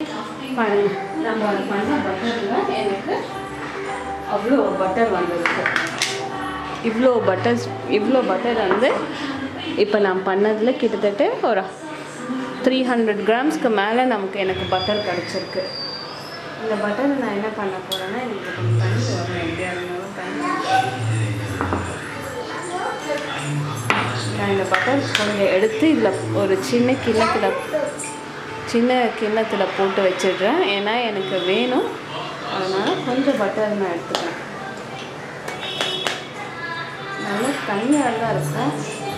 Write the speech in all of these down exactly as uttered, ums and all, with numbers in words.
நம்ம பண்ண பட்டரில் எனக்கு அவ்வளோ பட்டர் வந்துருக்கு. இவ்வளோ பட்டர் இவ்வளோ பட்டர் வந்து இப்போ நான் பண்ணதில் கிட்டத்தட்ட ஒரு த்ரீ ஹண்ட்ரட் கிராம்ஸ்க்கு மேலே நமக்கு எனக்கு பட்டர் கிடச்சிருக்கு. இந்த பட்டரை நான் என்ன பண்ண போகிறேன்னா, எனக்கு கொஞ்சம் தண்ணி வரும், எப்படியா இருந்தாலும் தண்ணி. நான் இந்த பட்டர் கொஞ்சம் எடுத்து இதில் ஒரு சின்ன கிண்ணத்தில் சின்ன கிண்ணத்தில் போட்டு வச்சிடுறேன். ஏன்னா எனக்கு வேணும், அதனால் கொஞ்சம் பட்டர் நான் எடுத்துக்கிறேன். நல்லா தண்ணியாக தான் இருக்கும்.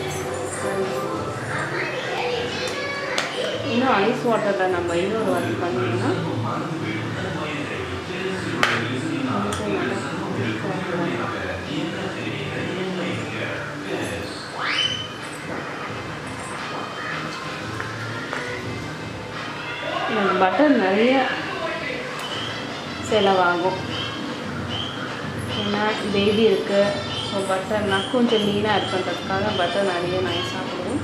இன்னும் ஐஸ் வாட்டரில் நம்ம இன்னொரு வாட்டி பண்ணிங்கன்னா பட்டர் நிறைய செலவாகும். ஏன்னா பேபி இருக்குது, ஸோ பட்டர்னால் கொஞ்சம் லீனாக இருக்குன்றதுக்காக பட்டர் நிறைய நான் சாப்பிடுவோம்.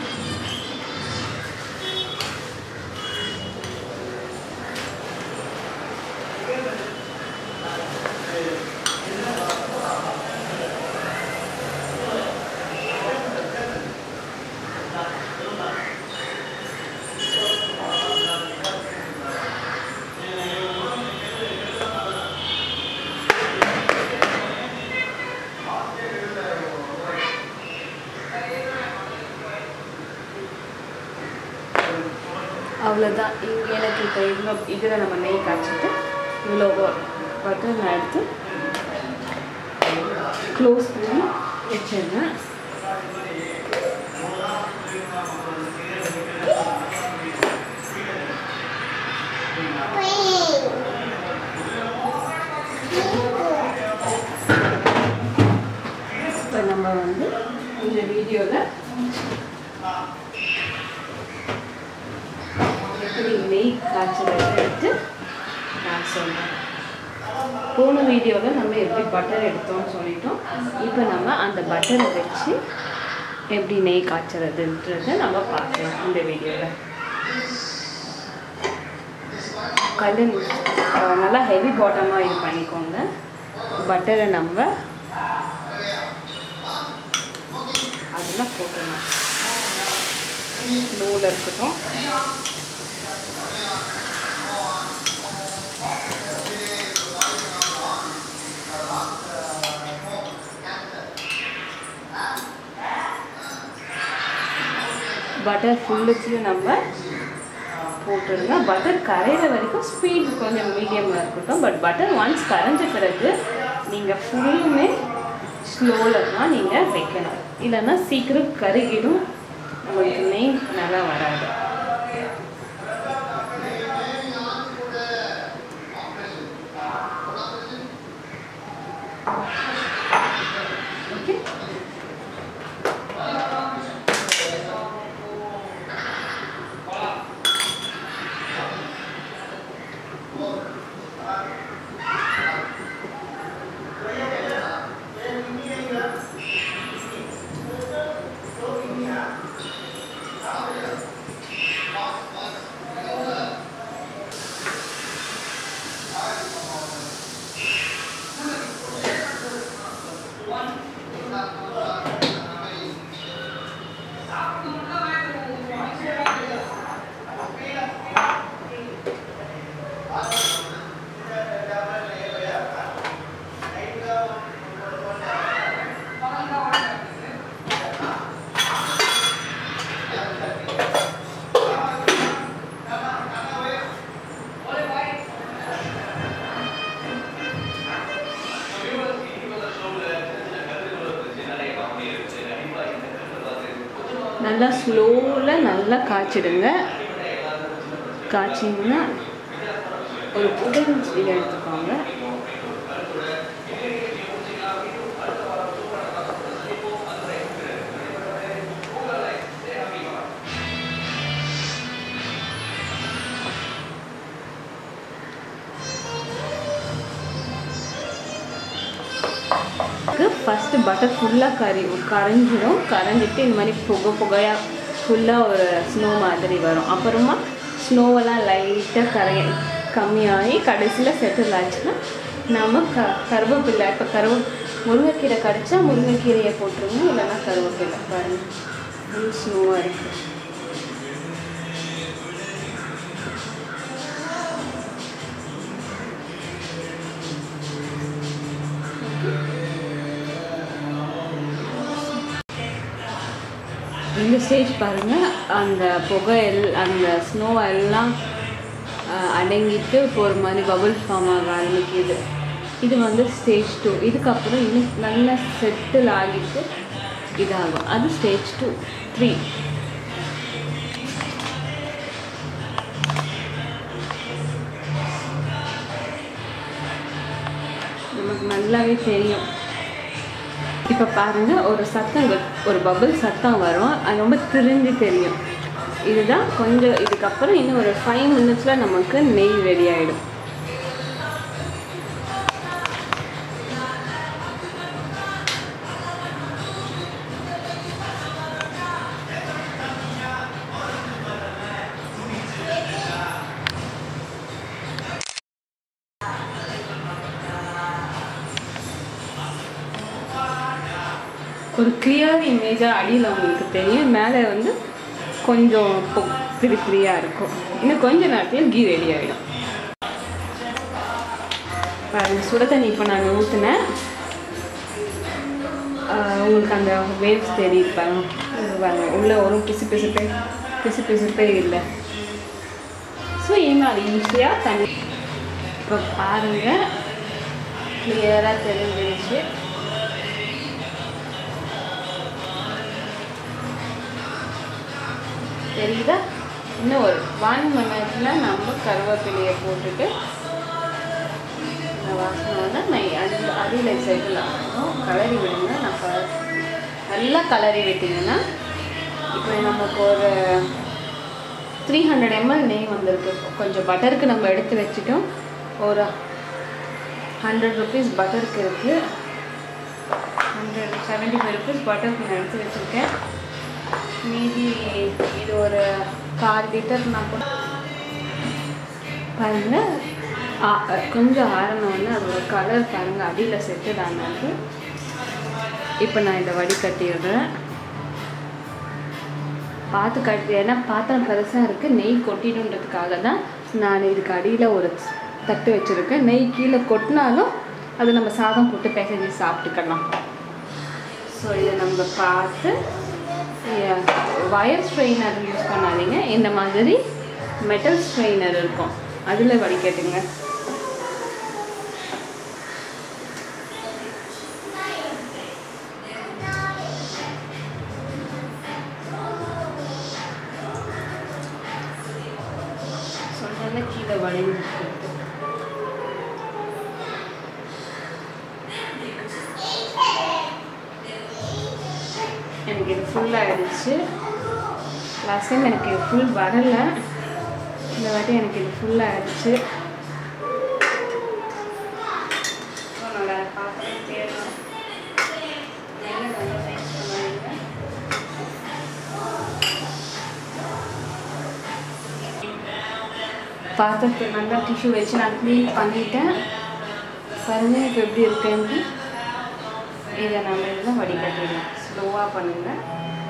அவ்வளோதான். எனக்கு இப்போ இவ்வளோ இதில் நம்ம நெய் காய்ச்சிட்டு இவ்வளோ பட்டர் நான் எடுத்து க்ளோஸ் பண்ணி வச்சிருந்தேன். இப்போ நம்ம வந்து இந்த வீடியோவில் எப்படி நெய் காய்ச்சல் எடுத்து நான் சொல்கிறேன். போன வீடியோவில் நம்ம எப்படி பட்டர் எடுத்தோம்னு சொல்லிட்டோம். இப்போ நம்ம அந்த பட்டரை வச்சு எப்படி நெய் காய்ச்சறதுன்றதை நம்ம பார்க்கலாம் இந்த வீடியோவில். கல் நல்லா ஹெவி பாட்டமாக இது பண்ணிக்கோங்க. பட்டரை நம்ம அதெல்லாம் போட்டுடலாம். நூல் இருக்கட்டும். பட்டர் ஃபுல்லுத்தையும் நம்ம போட்டுருங்க. பட்டர் கரையிற வரைக்கும் ஸ்பீட் கொஞ்சம் மீடியமாக இருக்கட்டும். பட் பட்டர் ஒன்ஸ் கரைஞ்ச பிறகு நீங்கள் ஃபுல்லுமே ஸ்லோவில் தான் நீங்கள் வைக்கணும். இல்லைன்னா சீக்கிரம் கருகிடும், உங்களுக்கு நெய் நல்லா வராது. ஓகே, நல்லா ஸ்லோவில் நல்லா காய்ச்சிடுங்க. காய்ச்சிங்கன்னா ஒரு புடல் இதை எடுத்துக்கோங்க. ஃபஸ்ட்டு பட்டர் ஃபுல்லாக கறி கரைஞ்சிடும். கரைஞ்சிட்டு இந்த மாதிரி புகை புகையாக ஃபுல்லாக ஒரு ஸ்னோ மாதிரி வரும். அப்புறமா ஸ்னோவெல்லாம் லைட்டாக கரைய கம்மியாகி கடைசியில் செட்டில் ஆச்சுன்னா நம்ம க கருவேப்பில்லை இப்போ கருவ முருங்கைக்கீரை கடிச்சா முருங்கைக்கீரையை போட்டுருங்க, இல்லைன்னா கருவேப்பில்லை. பாருங்கள் ஃபுல் ஸ்னோவாக இருக்குது. இந்த ஸ்டேஜ் பாருங்கள், அந்த புகை எல் அந்த ஸ்னோ எல்லாம் அடங்கிட்டு இப்போ ஒரு மாதிரி பபுள் ஃபார்ம் ஆக ஆரம்பிக்குது. இது வந்து ஸ்டேஜ் டூ. இதுக்கப்புறம் இன்னும் நல்லா செட்டில் ஆகிட்டு இதாகும். அது ஸ்டேஜ் டூ. த்ரீ நமக்கு நல்லாவே தெரியும். இப்போ பாருங்கள், ஒரு சத்தம் ஒரு பபுள் சத்தம் வரும், அது ரொம்ப திரிஞ்சு தெரியும். இதுதான் கொஞ்சம். இதுக்கப்புறம் இன்னும் ஒரு ஃபைவ் மினிட்ஸில் நமக்கு நெய் ரெடி ஆகிடும். ஒரு கிளியர் இமேஜாக அடியில் உங்களுக்கு தெரியும், மேலே வந்து கொஞ்சம் திரி திரியாக இருக்கும். இன்னும் கொஞ்ச நேரத்தில் கீ ரெடி ஆகிடும். பாருங்கள், சுட தண்ணி இப்போ நாங்கள் ஊற்றினேன். உங்களுக்கு அந்த வேவ்ஸ் தெரியுது பாருங்கள். பாருங்கள், உள்ளே ஒரு பிசு பிசுப்பே பிசு பிசுப்பே இல்லை. ஸோ இன்னும் அது ஈஸியாக தண்ணி இப்போ பாருங்கள் கிளியராக தெரிஞ்சிருச்சு. தெரியுதா? இன்னும் ஒரு ஒன் மினிட்ல நம்ம கருவேப்பிலையை போட்டுட்டு வாசனை வந்து நெய் அடி அடியில் செட்டில் ஆகணும். கலரி விடுங்க. நம்ம நல்லா கலரி விட்டிங்கன்னா இப்போ நமக்கு ஒரு த்ரீ ஹண்ட்ரட் எம்எல் நெய் வந்திருக்கு. கொஞ்சம் பட்டருக்கு நம்ம எடுத்து வச்சுட்டோம். ஒரு ஹண்ட்ரட் ருபீஸ் பட்டருக்கு இருக்குது. ஹண்ட்ரட் செவன்ட்டி ஃபைவ் ருபீஸ் பட்டருக்கு நான் எடுத்து வச்சுருக்கேன். மீதி இது ஒரு கால் லிட்டர் நான் கூட பாருங்கள். கொஞ்சம் ஆறணும்னு அதோட கலர் பாருங்கள் அடியில் செட்டுட் ஆனது. இப்போ நான் இதை வடிகட்டிடுறேன். பார்த்து கட்டி, ஏன்னா பாத்திரம் பெருசாக இருக்குது, நெய் கொட்டிடுன்றதுக்காக தான் நான் இதுக்கு அடியில் ஒரு தட்டு வச்சுருக்கேன். நெய் கீழே கொட்டினாலும் அது நம்ம சாதம் போட்டு பிசைஞ்சு சாப்பிட்டுக்கலாம். ஸோ இதை நம்ம பார்த்து வயர் ஸ்ட்ரெயினர் யூஸ் பண்ணாதீங்க. இந்த மாதிரி மெட்டல் ஸ்ட்ரெயினர் இருக்கும், அதில் வடிகட்டுங்க. சொன்னால கீழே வடிந்து எனக்கு இது ஃபுல்லாகிடுச்சு. லாஸ்ட் டைம் எனக்கு இது ஃபுல் வரலை, இந்த வாட்டி எனக்கு இது ஃபுல்லாகிடுச்சு. நல்லா பார்த்து தேடணும். பாத்திரத்தை நல்லா டிஷ்யூ வச்சு நான் க்ளீன் பண்ணிட்டேன். பாருங்க இப்போ எப்படி இருக்குன்னு. இதை நம்ம இதெல்லாம் வடிகட்டிடலாம். ஸ்லோவாக பண்ணுங்கள்.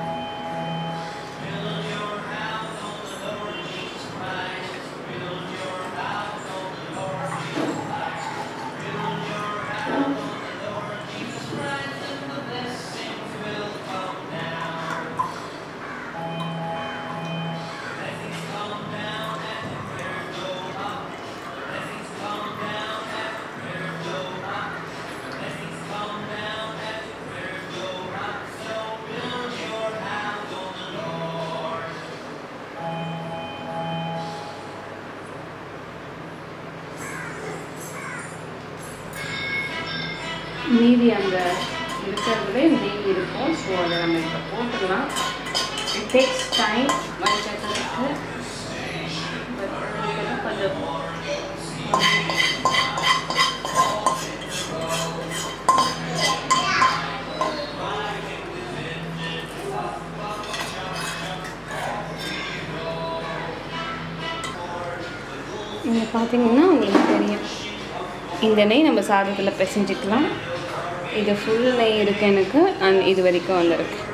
மீதி அந்த இருக்கிறதுலே நெய் இருக்கும். ஸோ அதை நம்ம இப்போ போட்டுக்கலாம். இட் டேக்ஸ் டைம் வடிகட்டுறதுக்கு. கொஞ்சம் பார்த்தீங்கன்னா உங்களுக்கு தெரியும். இந்த நெய் நம்ம சாதத்தில் பிசைஞ்சிக்கலாம். இது ஃபுல் நெய் இருக்குது எனக்கு, அண்ட் இது வரைக்கும் வந்திருக்கு.